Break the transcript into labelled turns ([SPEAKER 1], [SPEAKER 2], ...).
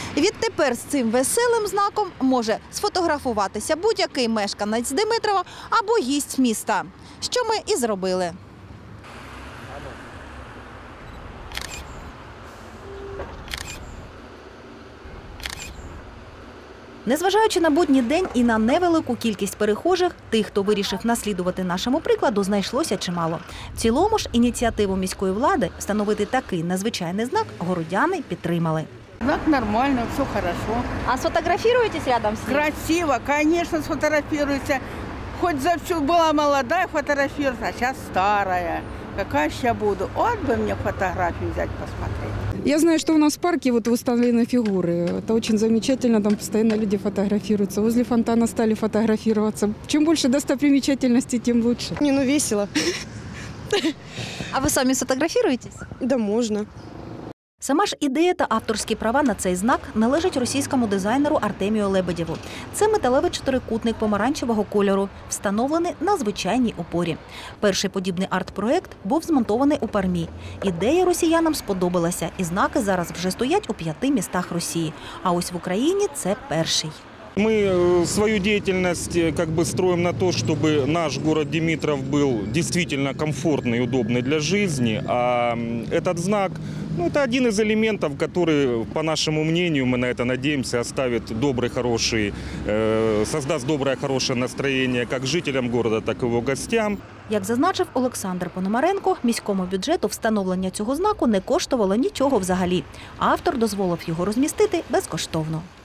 [SPEAKER 1] Відтепер з цим веселим знаком може сфотографуватися будь-який мешканець Димитрова або гість міста, що ми і зробили. Незважаючи на будній день і на невелику кількість перехожих, тих, хто вирішив наслідувати нашому прикладу, знайшлося чимало. В цілому ж ініціативу міської влади встановити такий незвичайний знак городяни підтримали.
[SPEAKER 2] Знак нормально, все хорошо.
[SPEAKER 1] А сфотографуєтесь рядом з ним?
[SPEAKER 2] Красиво, конечно, сфотографируйся. Хоть за всю была молодая фотографируюсь, а сейчас старая. Какая ж я буду? Вот бы мне фотографию взять, посмотреть.
[SPEAKER 3] Я знаю, что у нас в парке вот выставлены фигуры. Это очень замечательно, там постоянно люди фотографируются. Возле фонтана стали фотографироваться. Чем больше достопримечательностей, тем лучше.
[SPEAKER 4] Не, ну весело.
[SPEAKER 1] А ви самі сфотографуєтесь?
[SPEAKER 4] Да можно.
[SPEAKER 1] Сама ж ідея та авторські права на цей знак належать російському дизайнеру Артемію Лебедєву. Це металевий чотирикутник помаранчевого кольору, встановлений на звичайній опорі. Перший подібний арт-проект був змонтований у Пармі. Ідея росіянам сподобалася, і знаки зараз вже стоять у 5 містах Росії. А ось в Україні це перший.
[SPEAKER 5] Мы свою деятельность строим на то, чтобы наш город Димитров был действительно комфортный и удобный для жизни. А этот знак, это один из элементов, который, по нашему мнению, мы на это надеемся, создаст доброе, хорошее настроение как жителям города, так и его гостям.
[SPEAKER 1] Як зазначив Олександр Пономаренко, міському бюджету встановлення цього знаку не коштувало нічого взагалі. Автор дозволив його розмістити безкоштовно.